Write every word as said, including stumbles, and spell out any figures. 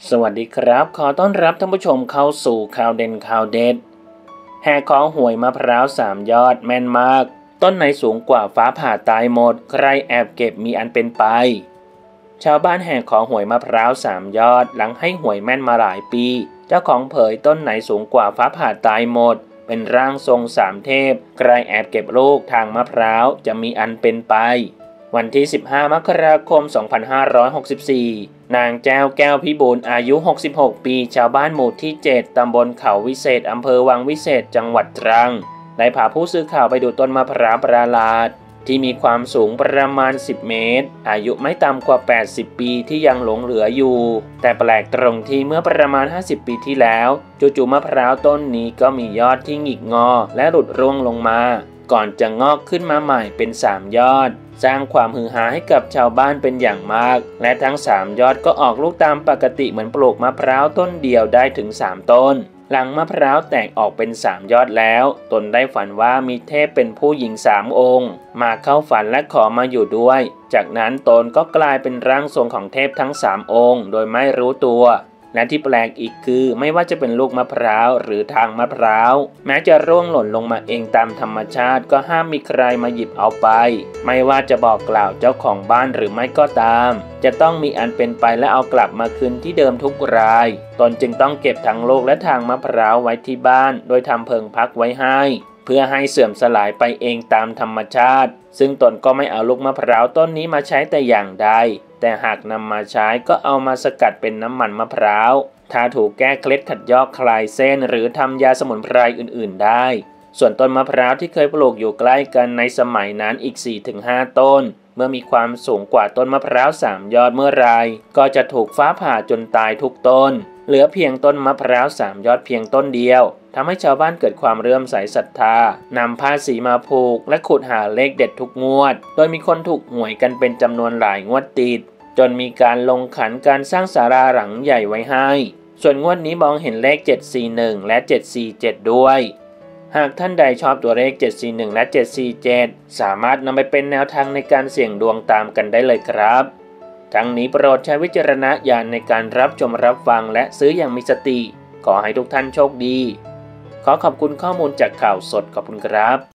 สวัสดีครับขอต้อนรับท่านผู้ชมเข้าสู่ข่าวเด่นข่าวเด็ดแห่ของหวยมะพร้าวสามยอดแม่นมากต้นไหนสูงกว่าฟ้าผ่าตายหมดใครแอบเก็บมีอันเป็นไปชาวบ้านแห่ของหวยมะพร้าวสามยอดหลังให้หวยแม่นมาหลายปีเจ้าของเผยต้นไหนสูงกว่าฟ้าผ่าตายหมดเป็นร่างทรงสามเทพใครแอบเก็บลูกทางมะพร้าวจะมีอันเป็นไปวันที่สิบห้ามกราคมสองพันห้าร้อยหกสิบสี่นางแจ้วแก้วพิบูลอายุหกสิบหกปีชาวบ้านหมู่ที่เจ็ดตำบลเขาวิเศษอำเภอวังวิเศษจังหวัดตรังได้พาผู้สื่อข่าวไปดูต้นมะพร้าวประหลาดที่มีความสูงประมาณสิบเมตรอายุไม่ต่ำกว่าแปดสิบปีที่ยังหลงเหลืออยู่แต่แปลกตรงที่เมื่อประมาณห้าสิบปีที่แล้วจู่ๆมะพร้าวต้นนี้ก็มียอดที่หงิกงอและหลุดร่วงลงมาก่อนจะงอกขึ้นมาใหม่เป็นสามยอดสร้างความฮือฮาให้กับชาวบ้านเป็นอย่างมากและทั้งสามยอดก็ออกลูกตามปกติเหมือนปลูกมะพร้าวต้นเดียวได้ถึงสามต้นหลังมะพร้าวแตกออกเป็นสามยอดแล้วตนได้ฝันว่ามีเทพเป็นผู้หญิงสามองค์มาเข้าฝันและขอมาอยู่ด้วยจากนั้นตนก็กลายเป็นร่างทรงของเทพทั้งสามองค์โดยไม่รู้ตัวและที่แปลกอีกคือไม่ว่าจะเป็นลูกมะพร้าวหรือทางมะพร้าวแม้จะร่วงหล่นลงมาเองตามธรรมชาติก็ห้ามมีใครมาหยิบเอาไปไม่ว่าจะบอกกล่าวเจ้าของบ้านหรือไม่ก็ตามจะต้องมีอันเป็นไปและเอากลับมาคืนที่เดิมทุกรายตนจึงต้องเก็บทั้งลูกและทางมะพร้าวไว้ที่บ้านโดยทำเพิงพักไว้ให้เพื่อให้เสื่อมสลายไปเองตามธรรมชาติซึ่งตนก็ไม่เอาลูกมะพร้าวต้นนี้มาใช้แต่อย่างใดแต่หากนำมาใช้ก็เอามาสกัดเป็นน้ำมันมะพร้าวถ้าถูกแก้เคล็ดขัดยอกคลายเส้นหรือทำยาสมุนไพรอื่นๆได้ส่วนต้นมะพร้าวที่เคยปลูกอยู่ใกล้กันในสมัยนั้นอีก สี่ถึงห้า ต้นเมื่อมีความสูงกว่าต้นมะพร้าวสามยอดเมื่อไรก็จะถูกฟ้าผ่าจนตายทุกต้นเหลือเพียงต้นมะพร้าวสามยอดเพียงต้นเดียวทำให้ชาวบ้านเกิดความเลื่อมใสศรัทธานำผ้าสีมาผูกและขุดหาเลขเด็ดทุกงวดโดยมีคนถูกหวยกันเป็นจำนวนหลายงวดติดจนมีการลงขันการสร้างศาลาหลังใหญ่ไว้ให้ส่วนงวดนี้มองเห็นเลขเจ็ดสี่หนึ่งและเจ็ดสี่เจ็ดด้วยหากท่านใดชอบตัวเลขเจ็ดสี่หนึ่งและเจ็ดสี่เจ็ดสามารถนำไปเป็นแนวทางในการเสี่ยงดวงตามกันได้เลยครับทั้งนี้โปรดใช้วิจารณญาณในการรับชมรับฟังและซื้ออย่างมีสติขอให้ทุกท่านโชคดีขอขอบคุณข้อมูลจากข่าวสดขอบคุณครับ